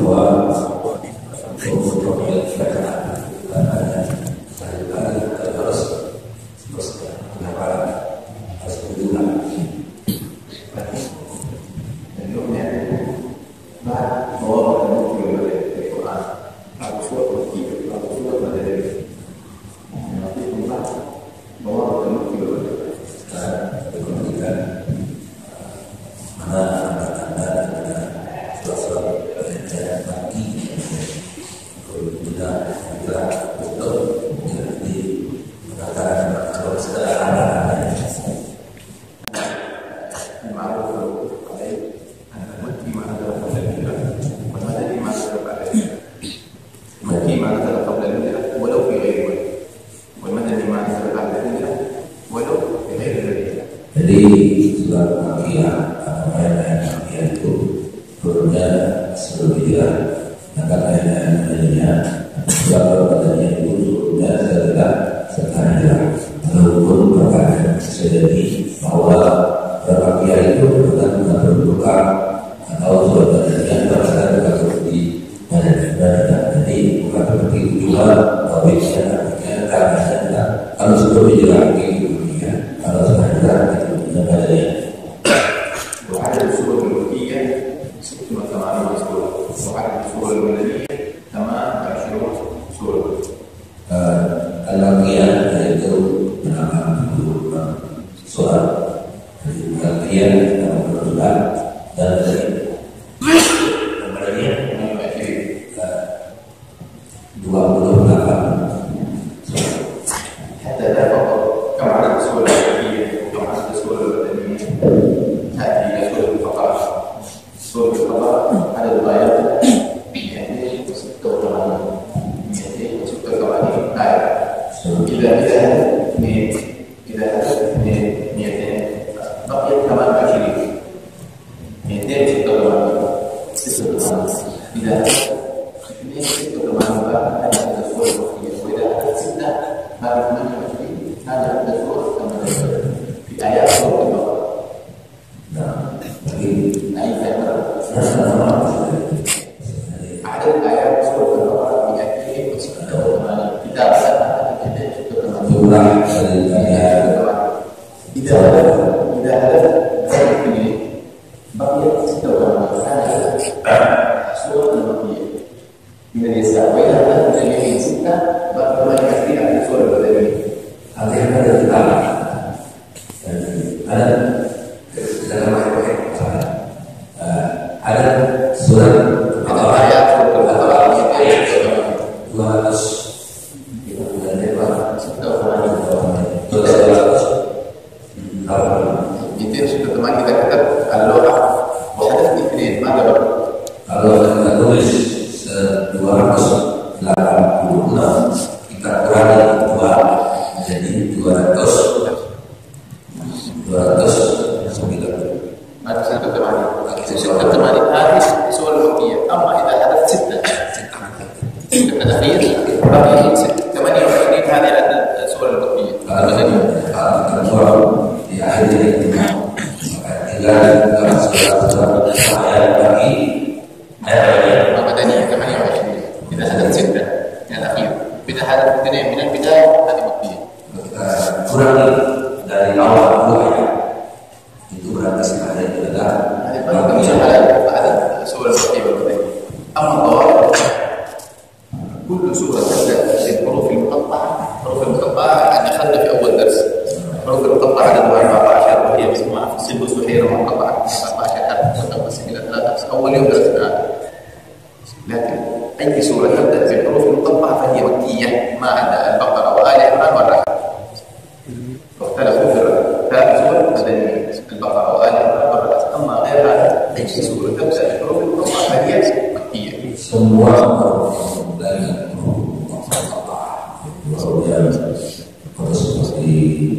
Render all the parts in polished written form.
bahwa jadi surat Al-Qiyah atau ayat-ayat Al-Qiyah itu turunnya sebelumnya, maka ayat-ayat lainnya surat Al-Qiyah itu turunnya setelah walaupun perkataan terjadi bahwa surat Al-Qiyah itu bukan berbuka atau surat Al-Qiyah berkata seperti jadi bukan seperti itu juga tapi karena kalau sebelum dijelaskan kalau sekarang وعدد السور المكية 86 سورة وعدد السور المدنية 28 سورة. Al-Baqiyah yaitu 80 surat, Al-Baqiyah 80 surat dan Al-Madaniyah 28 surat. حتى لا فقط كم عدد السور المكية وكم عدد السور المدنية. هذه هي سورة البقرة. سورة البقرة عدد الآيات 286 آية. إذا هدف من 200 بقيت 28 286 إذا هدف 286 هذا السور المكية وإذا هدف 6 هذا 28 هذا السور المدنية في آيات سورة البقرة. عدد آيات سورة البقرة 286 كتاب إذا هدفت بقيت 86 سورة المكية من اليسار وإذا هدفت من اليمين 6 بقي 28 على سورة المدنية. artinya ada ditambah dan ada surat ayat itu yang sudah teman kita kata al-lawah wahdat اثنين ماذا بقى؟ kalau kita tulis 286 kita kurangi 2 jadi 200 هذا ستة ثمانية هذه سورة المكية. أما إذا حدث 6 الأخير بقي 28 هذه عدد سورة المكية المدنية. di akhirnya tinggal المدنية 28 إذا حدث 6 من الأخير. إذا حدث 2 من البداية هذه مكية. kurangi dari awal 2 itu berarti sekali adalah هذا سورة المكية والمدنية. أما الضوابط كل سورة تبدأ بالحروف المقطعة. الحروف المقطعة أن أخذنا في أول درس. الحروف المقطعة عددها 14 وهي مسموعة في السلب السحيرة مقطعة 14 حرف متقسم إلى 3 أول يوم درسناها. لكن أي سورة تبدأ بالحروف المقطعة فهي مكية ما عدا البقرة وآل عمران والرحمن. واختلفوا في ثلاث سور مدنية البقرة وآل عمران والرحمن. أما غير هذا أي سورة تبدأ بالحروف المقطعة فهي مكية. semua dari kemudian seperti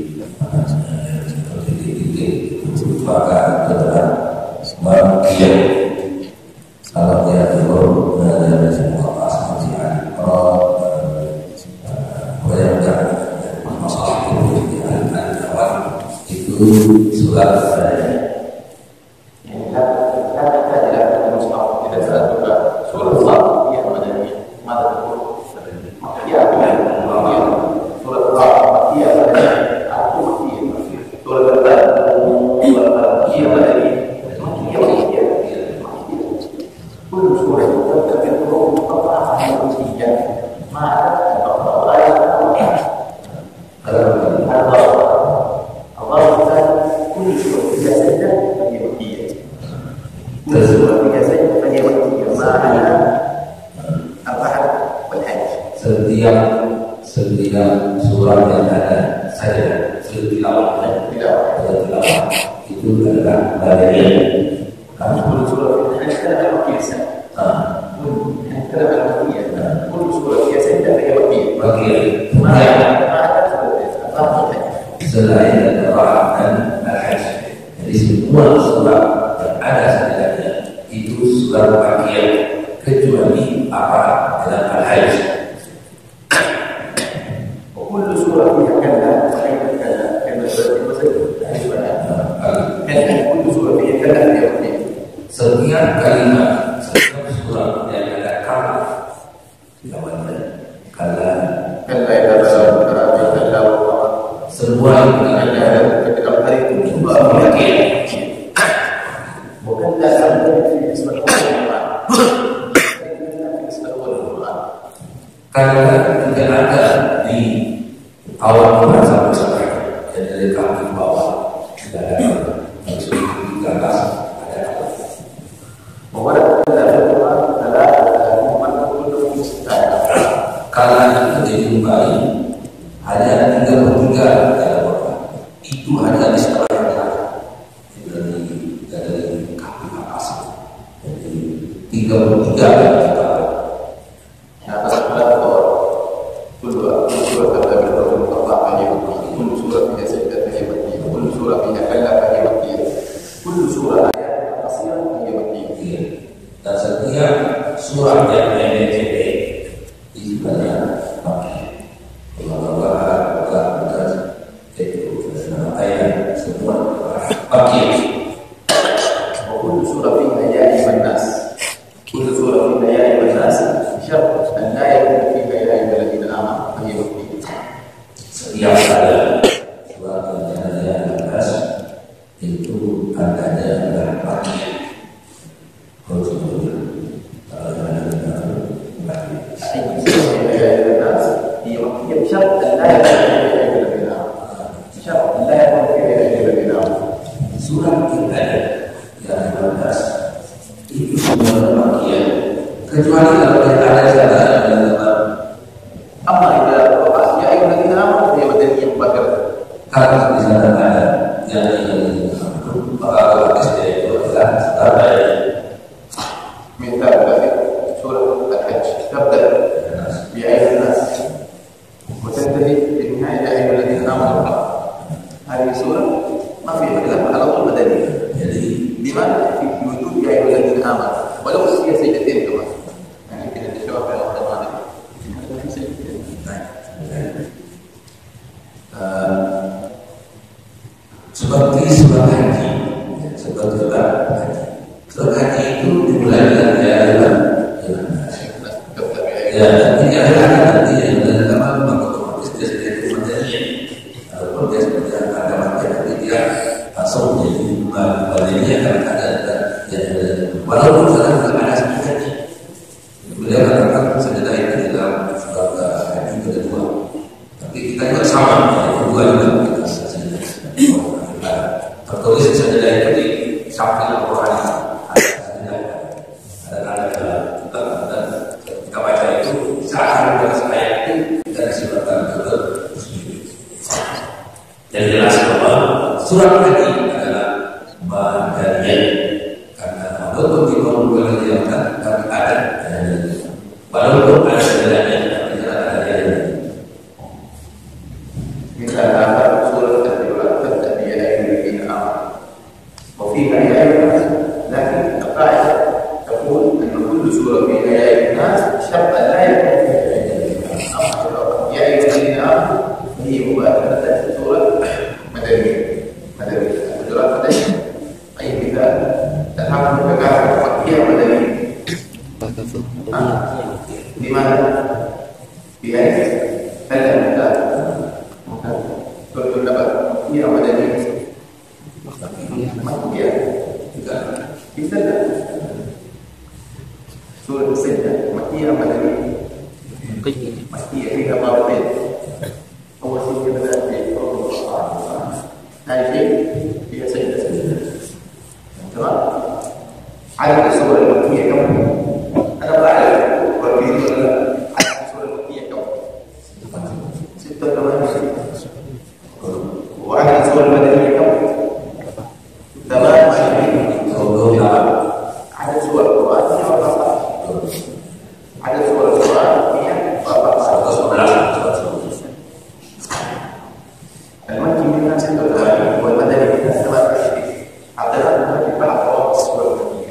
titik maka keterangan makia kalau dia turun dari semua pasal bayangkan masalah itu surat لا تحتاج إلى المصحف إذا سألتك سورة كل سورة تبدأ بالحروف المقطعة فهي مكية ما عدا البقرة والآية الله تعالى كل سورة فيها سجدة فهي مكية كل سورة فيها سجدة فهي مكية ما عدا الرعد والحج. Setiap surat yang ada saja tilawah itu adalah bagian. كل سورة فيها سجدة فهي مكية. كل سورة فيها سجدة فهي مكية. ما عدا الرعد selain al-Ra'd dan al-Hajj. Jadi semua surat yang ada sebenarnya itu surat Makkiyah kecuali apa dalam al-Hajj. وكل سورة فيها كلا كلا كلا كل سورة فيها كلا فيها Setiap kalimat, setiap surat yang ada kala lawannya kala كلا إذا بلغت كلا semua yang ada ketika hari itu semua Makkiyah. bukan dasar dari ism al-Quran. Karena tidak ada di awal Quran sampai selesai, dan dari kami bawah tidak ada maksud di atas ada apa? وورد في القرآن ثلاثة من كلهم مستعد. Karena itu dijumpai hanya 33 dalam Quran. Itu hanya di sekolah yang ada dari kami atas. Jadi 33 yang kita atas platform كل سورة تبدأ بالحروف المقطعة فهي مكية. كل سورة فيها سجدة فهي مكية. كل سورة فيها كلا فهي مكية. كل سورة آيات قصيرة فهي مكية. dan setiap surat yang pendek itu sebenarnya Makkiyah. Allah itu nama ayat semua Makkiyah. وكل سورة فيها يا أيها الناس. كل سورة فيها يا أيها الناس بشرط أن لا يكون فيها يا أيها الذين آمنوا فهي مكية. Setiap ada surat yang ada atas itu adanya adalah Makkiyah. يا أيها الناس هي مكية بشرط أن لا يكون فيها يا أيها الذين آمنوا. بشرط أن لا يكون فيها يا أيها الذين آمنوا. Surat yang ada yang atas itu semua Makkiyah kecuali kalau kita ada dalam أما إذا وقعت يا أيها الذين آمنوا فهي مدنية مباشرة. karena di sana ada yang kalau itu adalah sebagai مثال ذلك سورة الحج تبدأ يا أيها الناس وتنتهي بنهاية يا أيها الذين آمنوا. هذه سورة ما فيها خلاف على طول مدنية. jadi لماذا؟ في وجود يا أيها الذين آمنوا ولو هي سجدتين كمان. يعني كده الشباب في الوقت الماضي في سجدتين. seperti surat haji, seperti surat haji. Surat haji itu dimulai dengan ya ini adalah nanti yang dalam otomatis dia jadi material. Kalau dia sudah ada material dia langsung jadi materialnya akan ada walaupun sudah ada sedikit. Beliau katakan sajadah itu dalam surat haji kedua. Tapi kita juga sama, kedua juga kita sajadah. Tertulis sajadah itu di samping Al-Quran. Kita baca itu saat ayat itu dari surat Al-Qur'an. Yang jelas bahwa surat ini adalah bagian karena walaupun diperlukan tapi ada walaupun ada sebenarnya tapi tidak ada yang مثال آخر سورة الأولى تبدأ يا أيها الذين آمنوا وفيها يا أيها الناس. لكن القاعدة تقول أن كل سورة فيها يا أيها الناس شرط أن لا يكون فيها يا أيها الذين آمنوا. يا أيها الذين آمنوا هي مباشرة سورة مدنية. سورة مدنية. أي مثال تفهم ككافة مكية مدنية. لماذا؟ بأي هل مثال سورة النبأ مكية مدنية؟ مكية. bisa سورة السجدة مكية مدنية؟ مكية فيها ضابطين. أول شيء بدأت بحروف القرآن، ثاني شيء هي سجدة. تمام؟ عدد السور المكية كم؟ أنا بعرف وكيل ولا لا؟ عدد السور المكية كم؟ 86. وعدد السور المدنية كم؟ 28. عدد سور القرآن 14. عدد سور القرآن 14. المكي منها 86 والمدني منها 28. أعطينا المكي بعض فوائد السور المكية.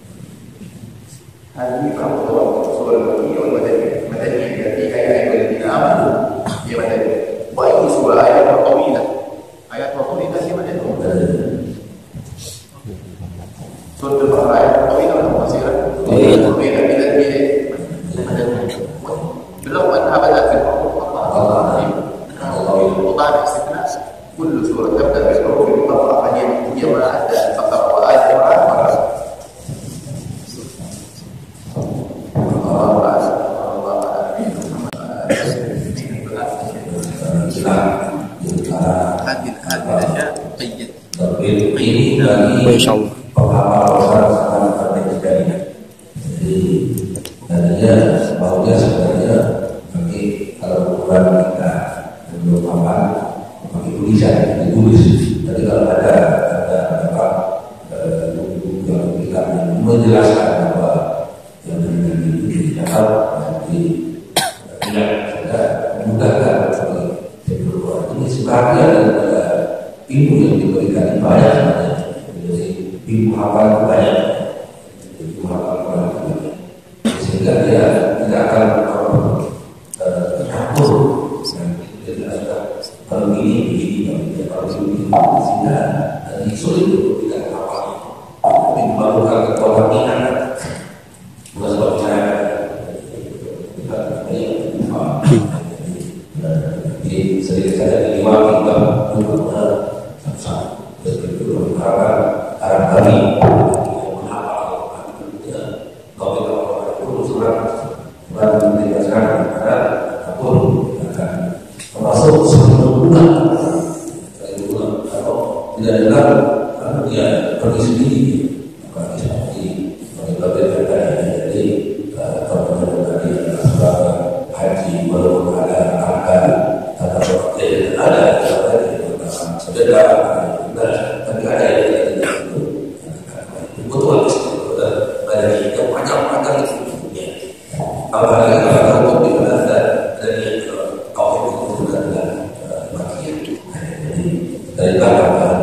هذه بعض فوائد السور المكية والمدنية. المدنية التي هي أيها الذين آمنوا هي مدنية. وأي سورة آياتها طويلة؟ آياتها طويلة هي مدنية. سورة البقرة آياتها طويلة ولا قصيرة؟ طويلة. إذا هي مدنية. بالرغم أنها بدأت في الحروف المقطعة وضع الاستثناء كل سورة تبدأ بالحروف المقطعة فهي ما عدا البقرة وآل عمران مرة. هذه الأشياء قيد. إن شاء الله. Sebenarnya bagi kalau ukuran kita belum hafal pakai tulisan ditulis. Jadi kalau ada buku yang kita menjelaskan bahwa yang ini dicatat nanti tidak sudah memudahkan ini sebagian daripada ilmu yang diberikan banyak sebenarnya. Jadi ilmu hafal banyak, ilmu hafal banyak sehingga dia tidak akan campur. Kalau ini kalau ini sehingga sulit untuk tidak hafal. Tapi memerlukan kekuatan bukan sebabnya sedikit saja minimal kita benar-benar betul harap kami termasuk sebelum bulan kalau tidak dengar dia pergi sendiri bukan seperti bagi jadi kalau tadi sebab haji belum ada angka atau ada sedekah tapi ada yang betul ada yang panjang itu apalagi kalau kita dari kaum itu adalah bagian dari bahan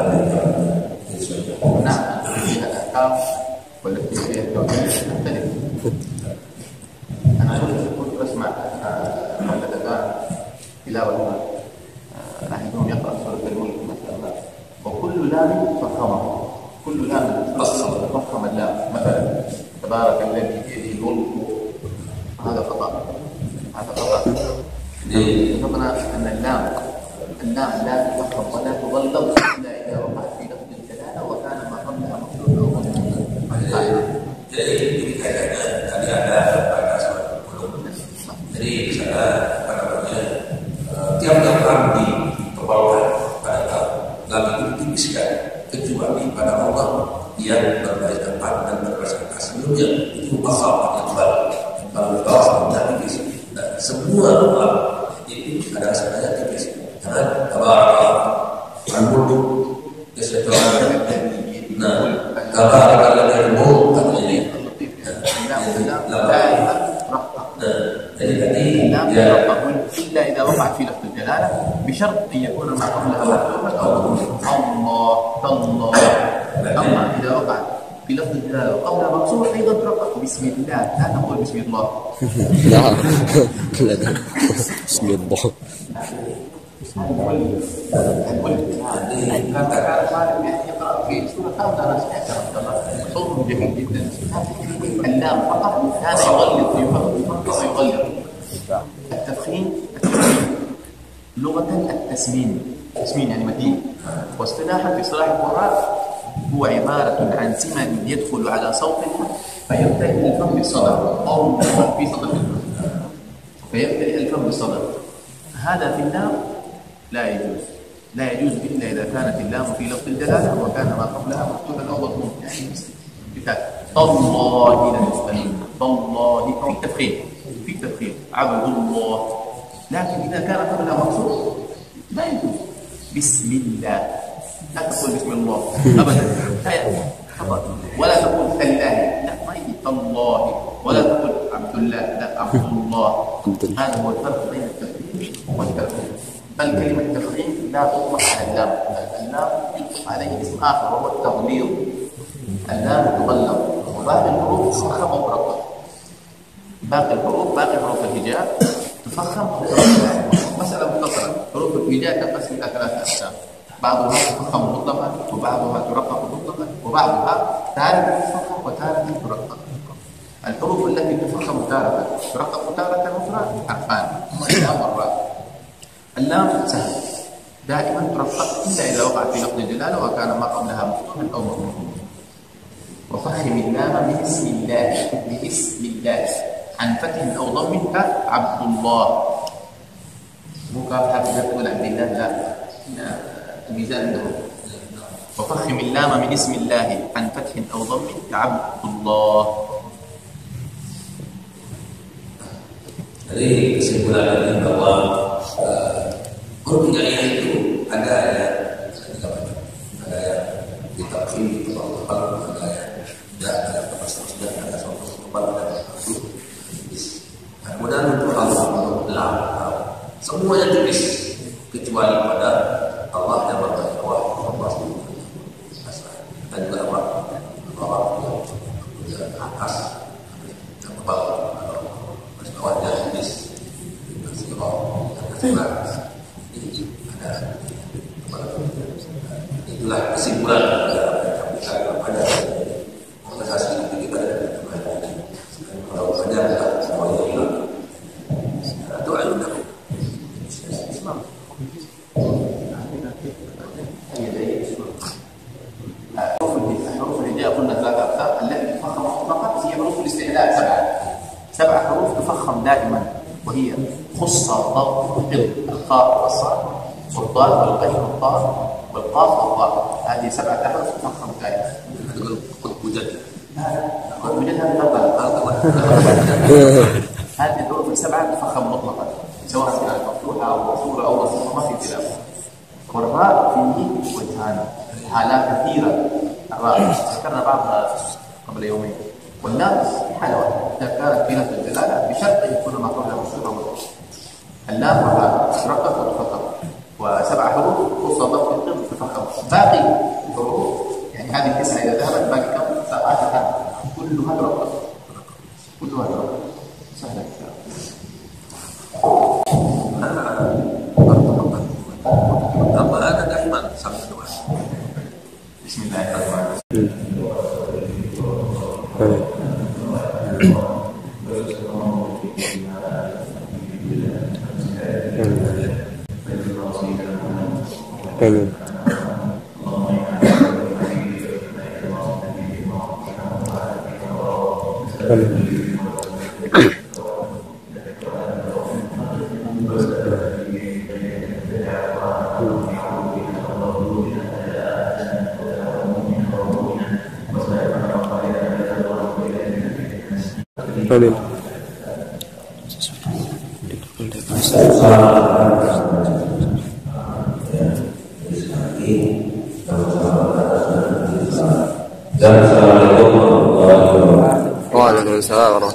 أنا كنت بسمع الأذان تلاوة أحدهم يقرأ سورة الملك مثلا وكل لام فخمة كل لام فخم اللام مثلا تبارك الذي بيده الملك هذا خطأ ذكرنا أن اللام لا تفخم ولا تغلظ إلا إذا وقعت في لفظ الجلالة وكان ما قبلها مفعولا jadi tadi ada belum jadi misalnya apa namanya tiap-tiap lam ditebalkan pada lam itu ditipiskan kecuali pada Allah yang berbaris depan dan berbaris belakang sebelumnya itu pasal yang tebal kalau pasal tidak tipis semua lam itu ada sebenarnya tipis karena tabarak al-mulk kesetujuan kalau ada ilmu katanya ini jadi tadi إلا إذا وقعت في لفظ الجلالة بشرط أن يكون ما قبلها مفتوحا الله تالله. أما إذا وقعت في لفظ الجلالة وقبلها مكسور أيضا ترقق بسم الله لا تقول بسم الله. لا بسم الله. يقرأ في سورة أنا صوت جميل جدا. اللام فقط هذا يغلط يغلط. التفخيم لغة التسمين يعني متين واصطلاحا في اصطلاح القراء هو عبارة عن سمن يدخل على صوت فيمتلئ الفم بالصدر أو في صدر الفم، فيمتلئ الفم بالصدر. هذا في اللام لا يجوز، لا يجوز إلا إذا كانت اللام في لفظ الجلالة وكان ما قبلها مفتوحا أو مضموم، يعني مثال تالله لا تسألون، تالله في التفخيم، في التفخيم عبد الله. لكن إذا كان قبلها مقصود لا يجوز. بسم الله، لا تقول بسم الله أبدا، لا يجوز. ولا تقول تالله، لا ما يجوز تالله. ولا تقول عبد الله، لا عبد الله. هذا هو الفرق بين التفخيم والتفخيم. بل كلمة التفخيم لا تطلق على اللام، اللام يطلق عليه اسم آخر وهو التغليظ. اللام تغلظ، وباقي الحروف تفخم أو ترقق. باقي حروف الهجاء تفخم أو ترقق. مسألة مختصرة، حروف الهجاء تنقسم إلى 3 أقسام، بعضها تفخم مطلقا، وبعضها ترقق مطلقا، وبعضها تارة تفخم وتارة ترقق. الحروف التي تفخم تارة ترقق تارة أخرى حرفان، هما اللام والراء. اللام سهل دائما ترقق إلا إذا وقعت في لفظ الجلالة وكان ما قبلها مفتوحا أو مضموما. وفخم اللام من اسم الله، باسم الله عن فتح أو ضم كعبد الله. مو كاف حرف تقول عبد الله، لا، الميزان عندهم. وفخم اللام من اسم الله عن فتح أو ضم كعبد الله. Jadi kesimpulan dari bahwa huruf hijaiyah itu ada yang ditafsir, ada yang terpaksa, ada soal ada. Kemudian untuk lam, semuanya tipis kecuali pada Allah yang bertakwa, Allah dan juga Allah yang atas dan bawah. Itulah kesimpulan pada organisasi kita kalau saja semuanya hilang atau alun حروف الهجاء قلنا 3 أقسام. التي تفخم فقط هي حروف الاستعلاء 7 حروف تفخم دائما، وهي خص ضب الخاء والصاد والضاد والغين والطاء والقاف والضاء. هذه 7 أحرف تفخم دائما. قد وجدت قد وجدها هذه الحروف ال7 تفخم مطلقا سواء كانت مفتوحة أو مكسورة أو مضمومة، ما في خلاف. والراء فيه وجهان، حالات كثيرة. الراء ذكرنا بعضها قبل يومين. واللام في حالة واحدة إذا كانت في لفظ الجلالة بشرط أن يكون ما قبلها مكسورة ومضمومة. اللام والراء ترقق وتفخم، و7 حروف خص ضبط القلب تفخم. باقي الحروف يعني هذه 9 إذا ذهبت باقي كم؟ 7 حرف كلها ترقق، كلها ترقق. سهلة إن شاء الله. أنا دائما سمع دعاء. بسم الله الرحمن الرحيم. آمين. آمين. وعليكم السلام ورحمة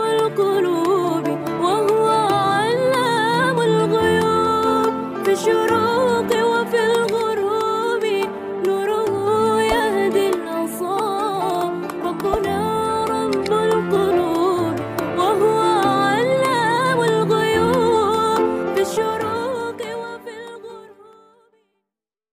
القلوب وهو علام الغيوب في